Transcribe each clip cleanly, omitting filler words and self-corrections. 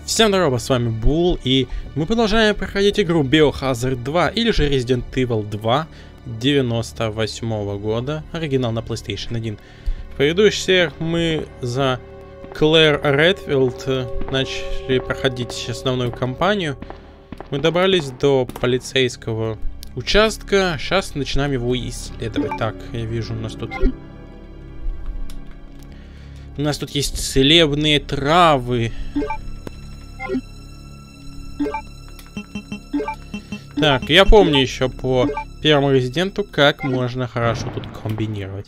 Всем здорово, с вами Бул, и мы продолжаем проходить игру Biohazard 2, или же Resident Evil 2 98 года, оригинал на PlayStation 1. В предыдущих сериях мы за Клэр Редфилд начали проходить основную кампанию. Мы добрались до полицейского участка, сейчас начинаем его исследовать. Так, я вижу, у нас тут есть целебные травы. Так, я помню еще по первому резиденту, как можно хорошо тут комбинировать.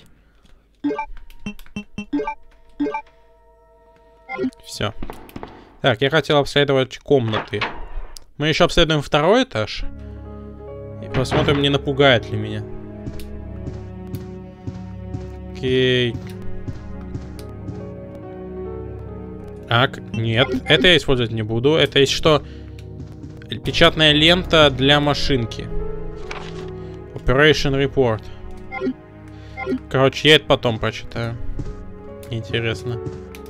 Все. Так, я хотел обследовать комнаты. Мы еще обследуем второй этаж. И посмотрим, не напугает ли меня. Окей. Так, нет, это я использовать не буду. Это есть что? Печатная лента для машинки. Operation Report. Короче, я это потом прочитаю. Интересно.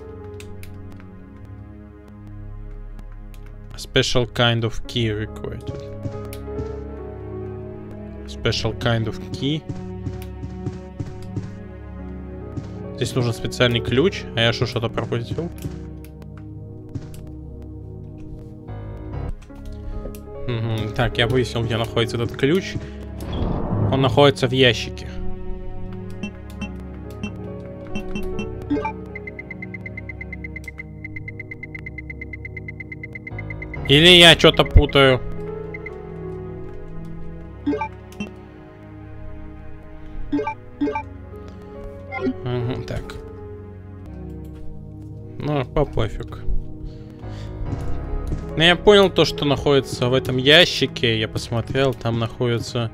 Special kind of key required. Special kind of key. Здесь нужен специальный ключ. А я что-то пропустил? Так, я выяснил, где находится этот ключ. Он находится в ящике. Или я что-то путаю? Так. Ну, пофиг. Но я понял то, что находится в этом ящике. Я посмотрел, там находится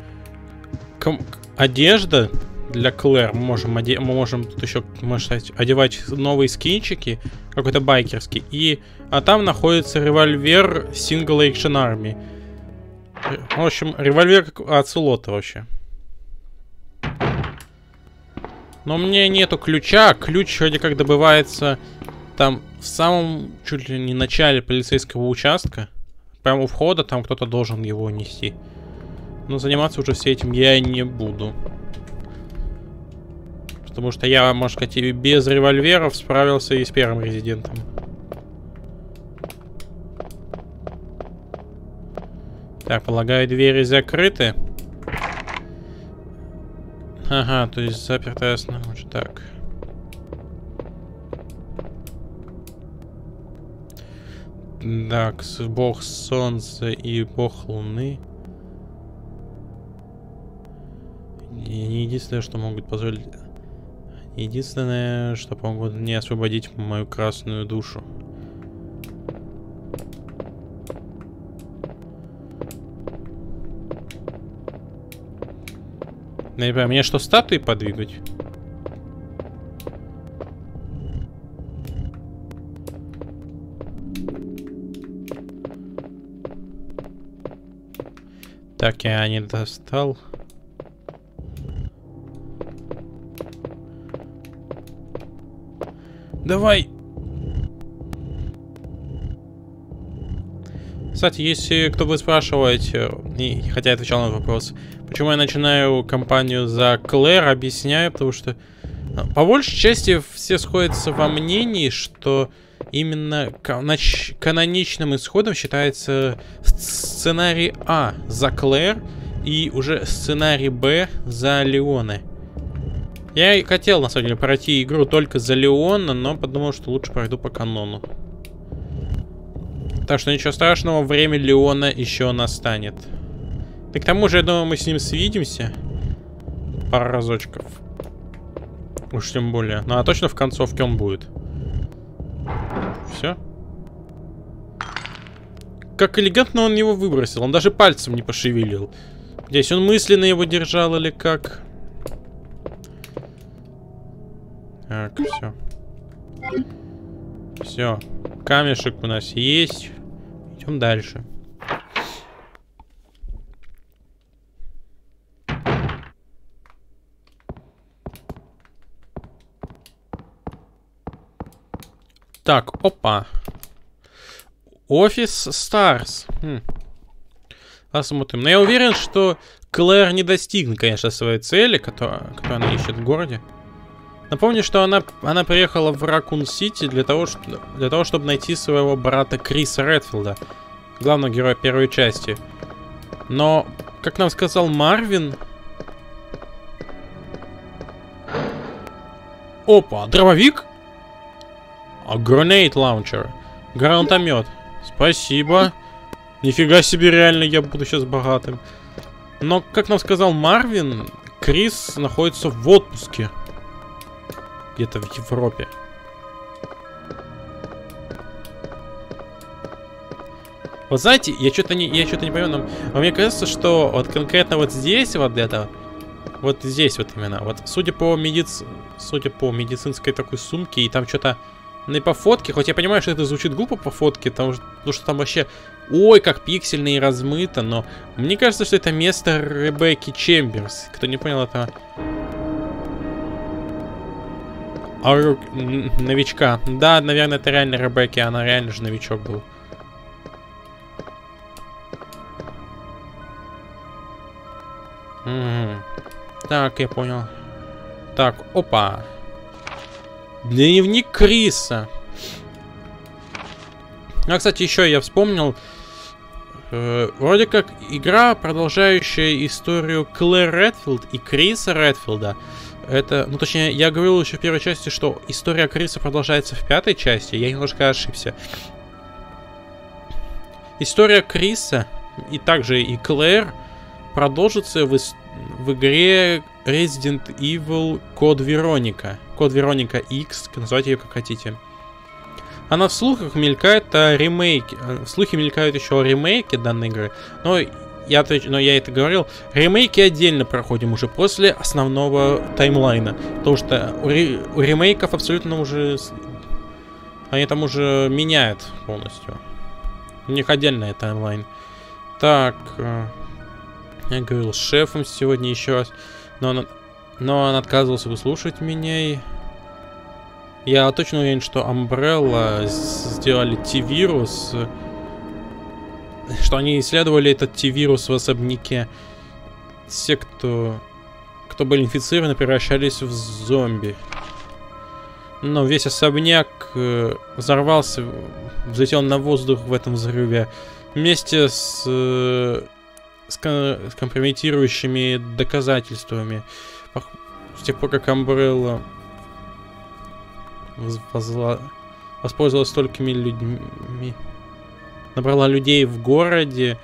одежда для Клэр. Мы можем тут еще, можно сказать, одевать новые скинчики, какой-то байкерский. А там находится револьвер Single Action Army. В общем, револьвер от Слота вообще. Но у меня нету ключа. Ключ вроде как добывается там в самом чуть ли не начале полицейского участка. Прямо у входа там кто-то должен его нести. Но заниматься уже всем этим я не буду. Потому что я, можно сказать, и без револьверов справился и с первым резидентом. Так, полагаю, двери закрыты. Ага, то есть запертая снаружи. Так. Так, бог солнца и бог луны. Не единственное, что могут позволить... Единственное, что помогут мне освободить мою красную душу. Я не понимаю, мне что, статуи подвигать? Так, я не достал. Давай! Кстати, если кто будет спрашивать, хотя я отвечал на этот вопрос, почему я начинаю кампанию за Клэр, объясняю, потому что по большей части все сходятся во мнении, что именно каноничным исходом считается сценарий А за Клэр и уже сценарий Б за Леона. Я и хотел, на самом деле, пройти игру только за Леона, но подумал, что лучше пройду по канону. Так что ничего страшного, время Леона еще настанет. И к тому же, я думаю, мы с ним свидимся пару разочков. Уж тем более. Ну а точно в концовке он будет. Все. Как элегантно он его выбросил. Он даже пальцем не пошевелил. Здесь он мысленно его держал или как? Так, все. Все. Камешек у нас есть. Идем дальше. Так, опа. Офис Старс. Посмотрим. Но я уверен, что Клэр не достигнет, конечно, своей цели, которую она ищет в городе. Напомню, что она приехала в Ракун-Сити для того, чтобы найти своего брата Криса Редфилда, главного героя первой части. Но, как нам сказал Марвин... Опа, дробовик? Grenade Launcher. Гранатомет. Спасибо. Нифига себе, реально, я буду сейчас богатым. Но, как нам сказал Марвин, Крис находится в отпуске. Где-то в Европе. Вот знаете, я что-то не понимаю, но мне кажется, что вот конкретно вот здесь, вот где-то, вот здесь вот именно, вот судя по медицинской такой сумке, и там что-то ну и по фотке, хоть я понимаю, что это звучит глупо по фотке, потому что там вообще, ой, как пиксельно и размыто, но мне кажется, что это место Ребекки Чемберс. Кто не понял, это... новичка. Да, наверное, это реально Ребекки, она реально же новичок был. Так, я понял. Так, опа. Дневник Криса. А, кстати, еще я вспомнил. Вроде как игра, продолжающая историю Клэр Редфилд и Криса Редфилда. Это, ну точнее, я говорил еще в первой части, что история Криса продолжается в пятой части. Я немножко ошибся. История Криса и также и Клэр продолжится в игре Resident Evil Код Вероника. Код Вероника X, называйте ее как хотите. Она в слухах мелькает о ремейке. Слухи мелькают еще о ремейке данной игры. Но я это говорил. Ремейки отдельно проходим уже после основного таймлайна. Потому что у ремейков абсолютно уже... Они там уже меняют полностью. У них отдельный таймлайн. Так... Я говорил с шефом сегодня еще раз, но он отказывался выслушать меня. Я точно уверен, что Umbrella сделали T-вирус, что они исследовали этот T-вирус в особняке. Все, кто были инфицированы, превращались в зомби. Но весь особняк взорвался, взлетел на воздух в этом взрыве вместе с компрометирующими доказательствами. С тех пор, как Umbrella воспользовалась столькими людьми, набрала людей в городе,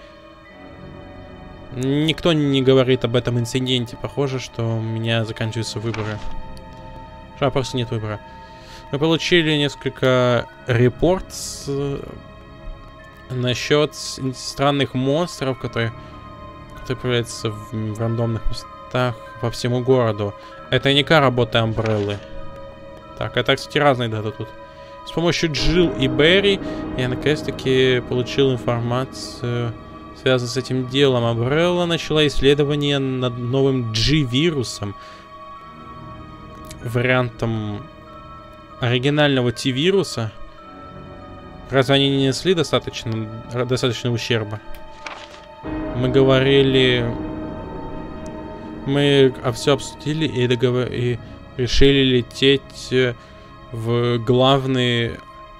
никто не говорит об этом инциденте. Похоже, что у меня заканчиваются выборы. Просто нет выбора. Мы получили несколько репортов насчет странных монстров, которые появляются в рандомных местах по всему городу. Это не работа Umbrella. Так, это, кстати, разные даты тут. С помощью Джилл и Берри я наконец-таки получил информацию, связанную с этим делом. Umbrella начала исследование над новым G-вирусом, вариантом оригинального T-вируса. Разве они не несли достаточно ущерба? Мы говорили... Мы все обсудили и решили лететь в главный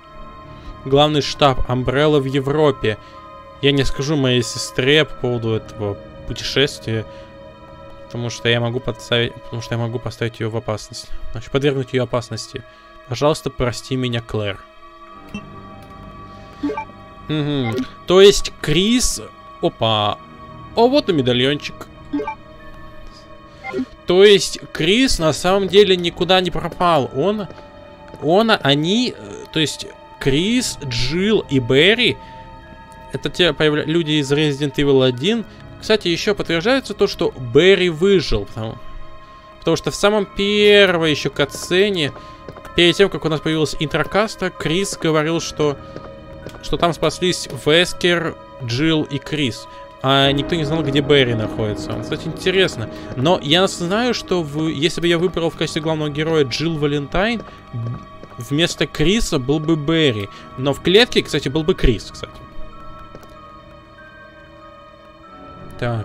штаб Umbrella в Европе. Я не скажу моей сестре по поводу этого путешествия, потому что я могу поставить ее в опасность. Значит, подвергнуть ее опасности. Пожалуйста, прости меня, Клэр. То есть Крис... Опа. О, вот и медальончик. То есть Крис на самом деле никуда не пропал. То есть Крис, Джилл и Берри, это те люди из Resident Evil 1. Кстати, еще подтверждается то, что Берри выжил. Потому что в самом первой еще катсцене, перед тем, как у нас появилась интрокаста, Крис говорил, что там спаслись Вескер, Джилл и Крис. А никто не знал, где Берри находится. Кстати, интересно. Но я знаю, что если бы я выбрал в качестве главного героя Джилл Валентайн, вместо Криса был бы Берри. Но в клетке, кстати, был бы Крис, кстати. Так.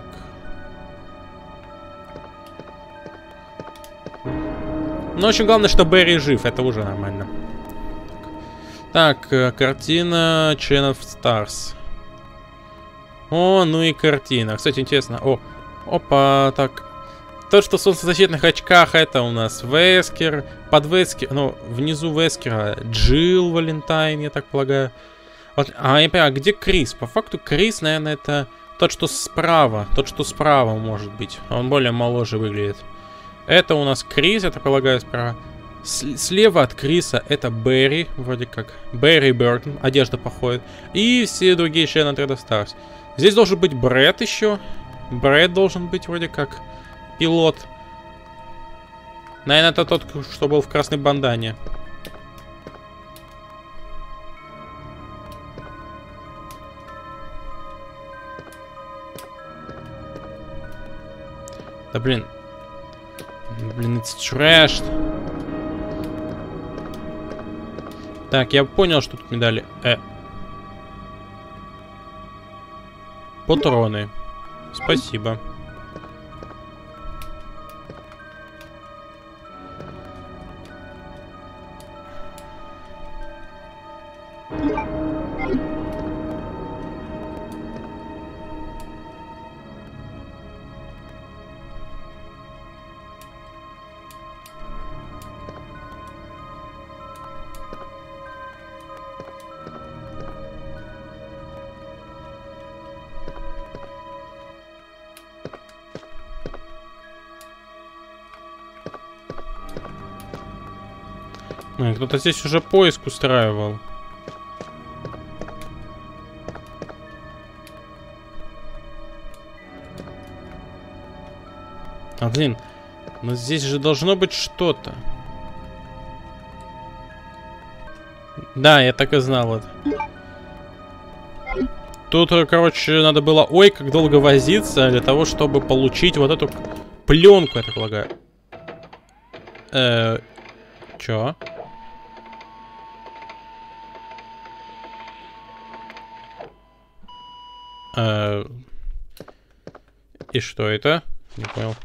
Ну, очень главное, что Берри жив. Это уже нормально. Так, картина Chain of Stars. О, ну и картина. Кстати, интересно. О, опа, так. То, что в солнцезащитных очках, это у нас Вескер. Под Вескер, ну, внизу Вескера Джилл Валентайн, я так полагаю. Вот, я понимаю, где Крис? По факту Крис, наверное, это тот, что справа. Тот, что справа, может быть. Он более моложе выглядит. Это у нас Крис, я так полагаю, справа. Слева от Криса это Берри, вроде как. Берри Бертон, одежда походит. И все другие члены отряда Старс. Здесь должен быть Брэд еще. Брэд должен быть вроде как пилот. Наверное, это тот, что был в красной бандане. Да блин. Блин, it's trash. Так, я понял, что тут медали. Патроны. Спасибо. Кто-то здесь уже поиск устраивал. Блин, но здесь же должно быть что-то. Да, я так и знал это. Тут, короче, надо было ой как долго возиться для того, чтобы получить вот эту пленку, я так полагаю. Чё? И что это? Не понял.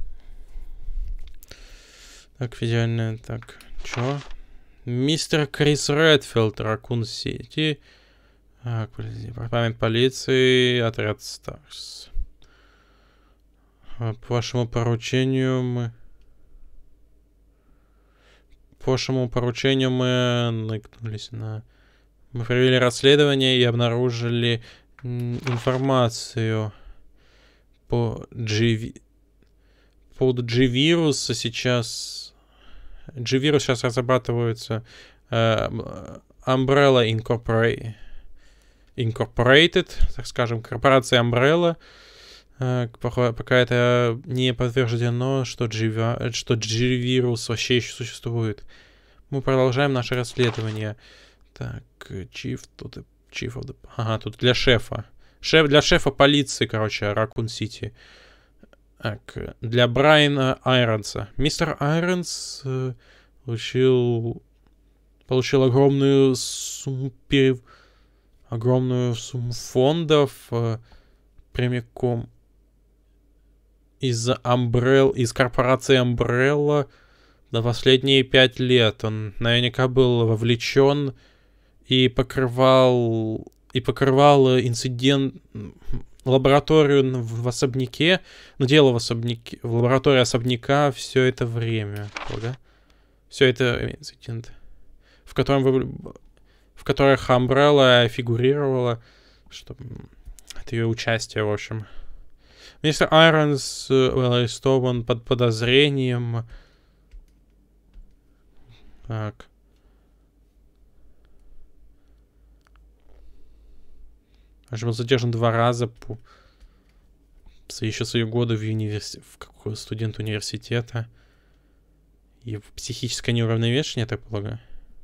Так, идеально. Так, чё? Мистер Крис Редфилд, Ракун Сити. Так, подожди. Департамент полиции, отряд Старс. По вашему поручению мы... По вашему поручению мы наткнулись на... Мы провели расследование и обнаружили информацию по поводу G-вируса сейчас. G-вирус сейчас разрабатывается Umbrella Incorporated, так скажем, корпорация Umbrella. Пока это не подтверждено, что G-вирус вообще еще существует. Мы продолжаем наше расследование. Так, Ага, тут для шефа. Для шефа полиции, короче, Ракун Сити. Так, для Брайана Айронса. Мистер Айронс получил огромную сумму фондов прямиком из корпорации Umbrella на последние 5 лет. Он наверняка был вовлечен и покрывал инцидент, лабораторию в особняке, но дело в особняке, в лаборатории особняка все это время, да? Все это инцидент, в которых Umbrella фигурировала, что это ее участие, в общем. Мистер Айронс арестован под подозрением. Так. Он был задержан 2 раза еще свои годы в студент университета. И психическое неуравновешение, я так полагаю.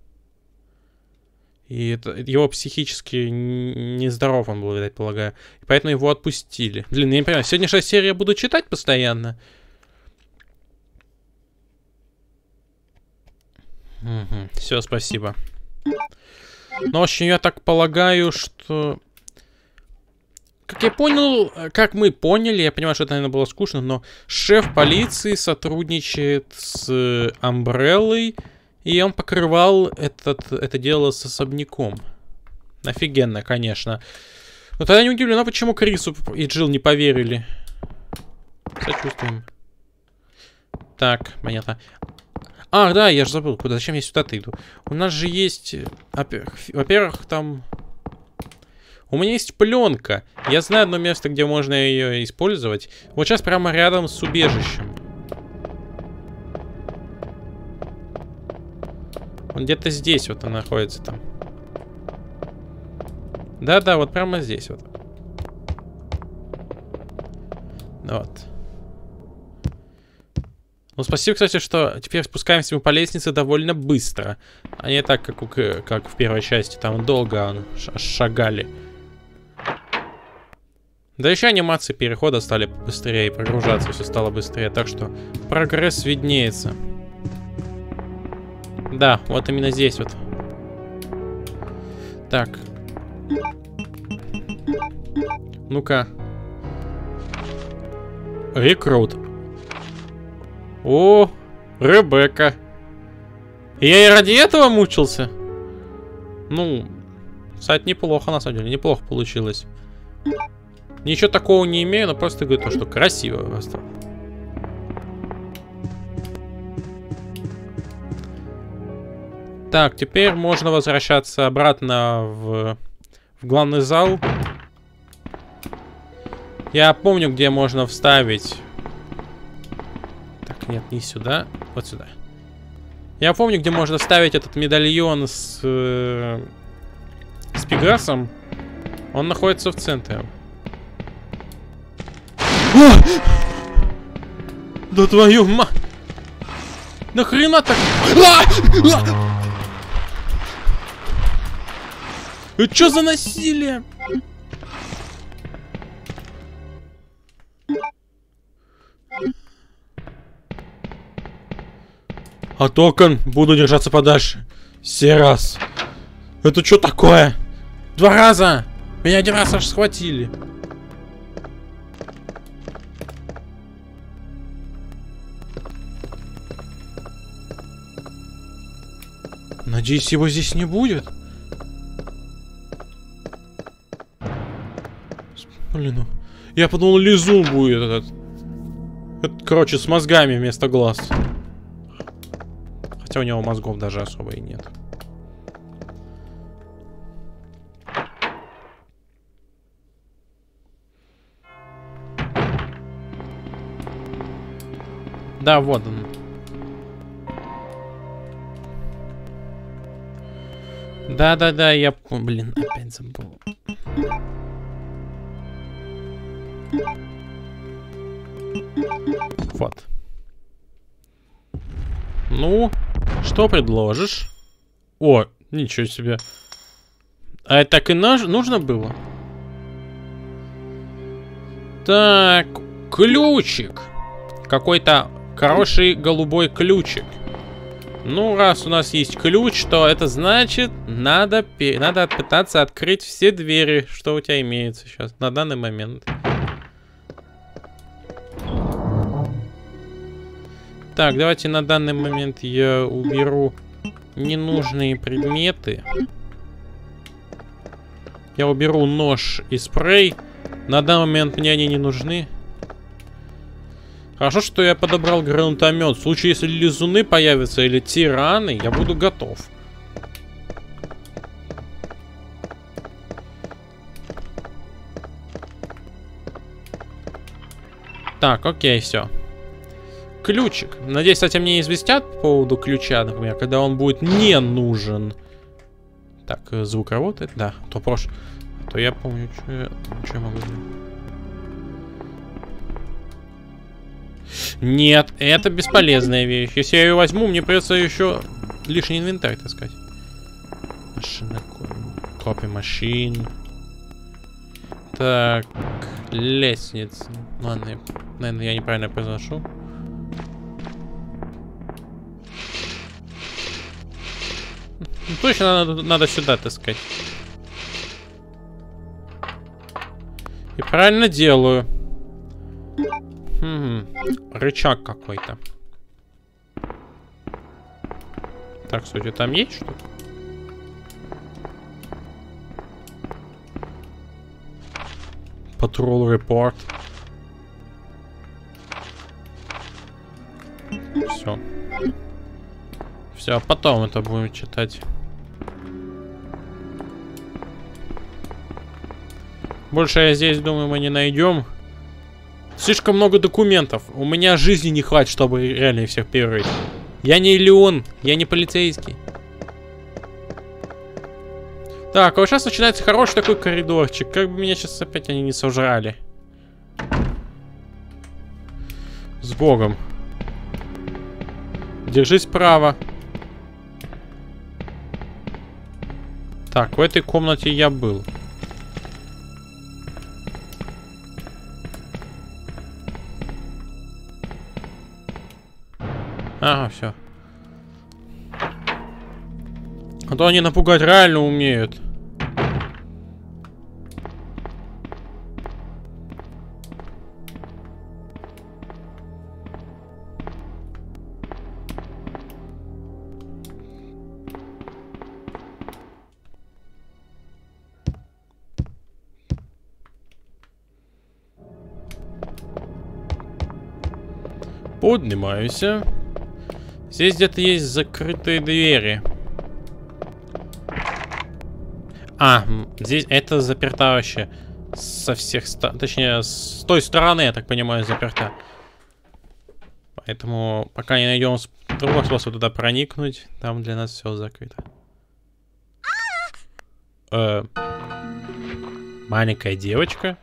И его психически нездоров он был, видать, полагаю. И поэтому его отпустили. Блин, я не понимаю, сегодняшняя серия буду читать постоянно. Угу. Все, спасибо. Ну, в общем, я так полагаю, что... Как я понял, как мы поняли, я понимаю, что это, наверное, было скучно, но шеф полиции сотрудничает с Umbrella, и он покрывал это дело с особняком. Офигенно, конечно. Но тогда не удивлена, почему Крису и Джилл не поверили. Сочувствуем. Так, понятно. А, да, я же забыл, куда, зачем я сюда-то иду. У нас же есть... Во-первых, там... У меня есть пленка. Я знаю одно место, где можно ее использовать. Вот сейчас прямо рядом с убежищем. Он где-то здесь вот он находится там. Да-да, вот прямо здесь вот. Вот. Ну, спасибо, кстати, что теперь спускаемся мы по лестнице довольно быстро. А не так, как в первой части. Там долго шагали. Да еще анимации перехода стали быстрее, и прогружаться все стало быстрее. Так что прогресс виднеется. Да, вот именно здесь вот. Так. Ну-ка. Рекрут. О, Ребекка. Я и ради этого мучился. Ну, кстати, неплохо, на самом деле. Неплохо получилось. Ничего такого не имею, но просто говорю то, что красиво просто. Так, теперь можно возвращаться обратно в главный зал. Я помню, где можно вставить... Так, нет, не сюда. Вот сюда. Я помню, где можно вставить этот медальон с Пегасом. Он находится в центре. Да твою мать! Нахрена так? Это что за насилие? От окон буду держаться подальше. Все раз. Это что такое? 2 раза! Меня 1 раз аж схватили. Надеюсь, его здесь не будет. Блин, ну... Я подумал, лизун будет этот, короче, с мозгами вместо глаз. Хотя у него мозгов даже особо и нет. Да, вот он. Да-да-да, я... Блин, опять забыл. Вот. Ну, что предложишь? О, ничего себе. А это так и нужно было? Так, ключик. Какой-то хороший голубой ключик. Ну, раз у нас есть ключ, то это значит, надо пытаться открыть все двери, что у тебя имеется сейчас, на данный момент. Так, давайте на данный момент я уберу ненужные предметы. Я уберу нож и спрей. На данный момент мне они не нужны. Хорошо, что я подобрал гранатомет. В случае, если лизуны появятся или тираны, я буду готов. Так, окей, все. Ключик. Надеюсь, кстати, мне известят по поводу ключа, например, когда он будет не нужен. Так, звук работает? Да, то прошлое. То я помню, что я могу сделать. Нет, это бесполезная вещь. Если я ее возьму, мне придется еще лишний инвентарь таскать. Машина, копия машин. Так, лестница. Ладно, наверное, я неправильно произношу. Ну, точно надо сюда таскать. И правильно делаю. Рычаг какой-то. Так, кстати, там есть что-то? Patrol report. Все. Все, потом это будем читать. Больше я здесь, думаю, мы не найдем. Слишком много документов. У меня жизни не хватит, чтобы реально всех перерыть. Я не Леон, я не полицейский. Так, а вот сейчас начинается хороший такой коридорчик. Как бы меня сейчас опять они не сожрали. С Богом. Держись справа. Так, в этой комнате я был. Ага, все. А то они напугать реально умеют. Поднимаюсь. Здесь где-то есть закрытые двери. А, здесь это заперта вообще со всех сторон. Точнее, с той стороны, я так понимаю, заперта. Поэтому пока не найдем другого способа туда проникнуть, там для нас все закрыто. Маленькая девочка.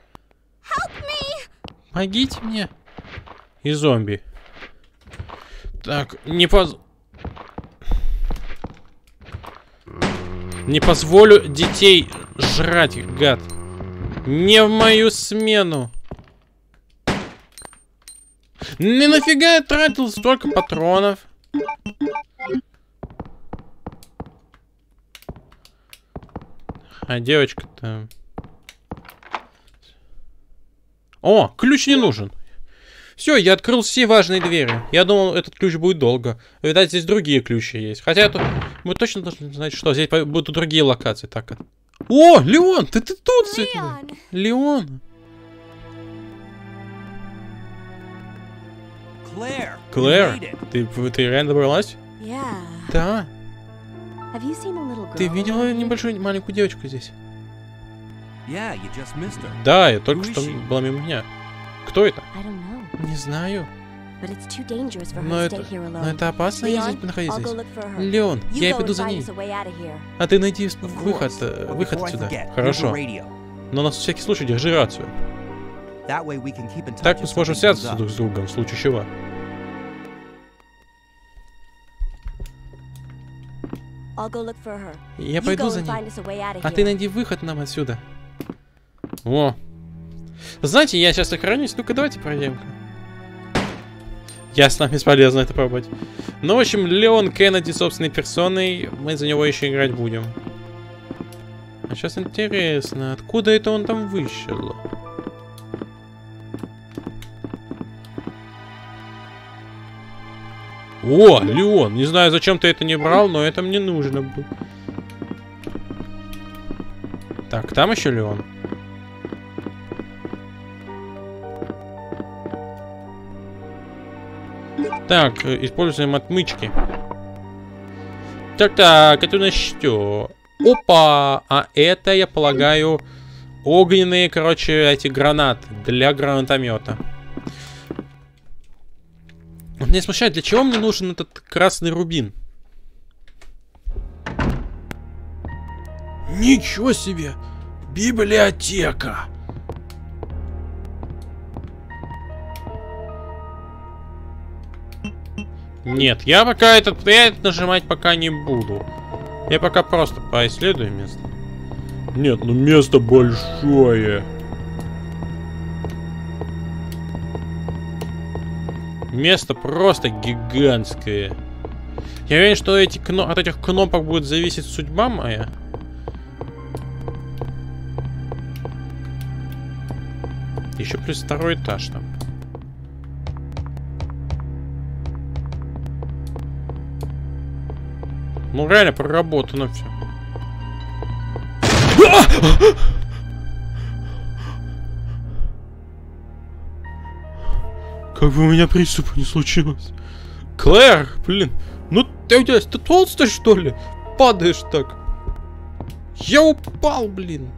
Помогите мне. И зомби. Так, не позволю детей жрать, гад. Не в мою смену. Не нафига я тратил столько патронов. А девочка-то... О, ключ не нужен. Все, я открыл все важные двери. Я думал, этот ключ будет долго. Видать, здесь другие ключи есть. Хотя это... мы точно должны знать, что здесь будут другие локации. Так. О, Леон, ты тут, Леон. Клэр, ты реально добралась? Да. Ты видела небольшую маленькую девочку здесь? Да, я только что была мимо меня. Кто это? Не знаю. Но это опасно ей здесь находиться. Леон, я пойду за ней. А ты найди выход отсюда. Хорошо. Но на всякий случай держи рацию. Так мы сможем связаться друг с другом, в случае чего. Я пойду за ней. А ты найди выход нам отсюда. О. Знаете, я сейчас сохранюсь. Ну-ка, давайте пройдем-ка. Ясно, бесполезно это пробовать. Ну, в общем, Леон Кеннеди собственной персоной. Мы за него еще играть будем. А сейчас интересно, откуда это он там вышел? О, Леон! Не знаю, зачем ты это не брал, но это мне нужно было. Так, там еще Леон. Так, используем отмычки. Так, это у нас что? Опа! А это, я полагаю, огненные, короче, эти гранаты для гранатомета. Меня смущает, для чего мне нужен этот красный рубин? Ничего себе! Библиотека! Нет, я пока этот нажимать пока не буду. Я пока просто поисследую место. Нет, ну место большое. Место просто гигантское. Я уверен, что от этих кнопок будет зависеть судьба моя. Еще плюс второй этаж там. Ну реально проработано все. Как бы у меня приступа не случилось. Клэр, блин, ну ты толстый что ли? Падаешь так. Я упал, блин.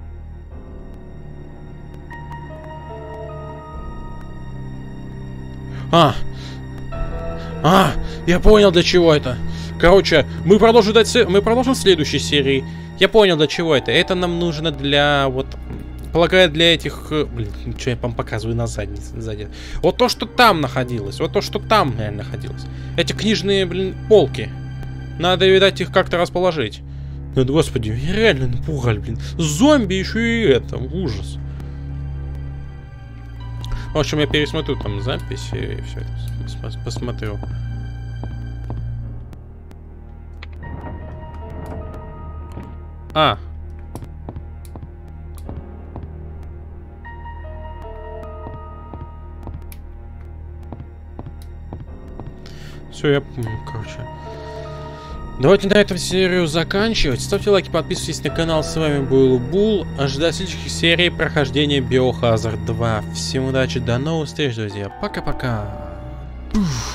Я понял, для чего это. Короче, мы продолжим в следующей серии. Я понял, для чего это. Это нам нужно для, вот, полагаю, для этих... Блин, что я вам показываю на сзади. Вот то, что там находилось. Вот то, что там реально находилось. Эти книжные, блин, полки. Надо, видать, их как-то расположить. Ну, господи, меня реально напугали, блин. Зомби еще и это. Ужас. В общем, я пересмотрю там записи и все это посмотрю. Все, я помню, короче. Давайте на этом серию заканчивать. Ставьте лайки, подписывайтесь на канал. С вами был Бул. Ожидайте следующих серий прохождения Biohazard 2. Всем удачи, до новых встреч, друзья. Пока-пока.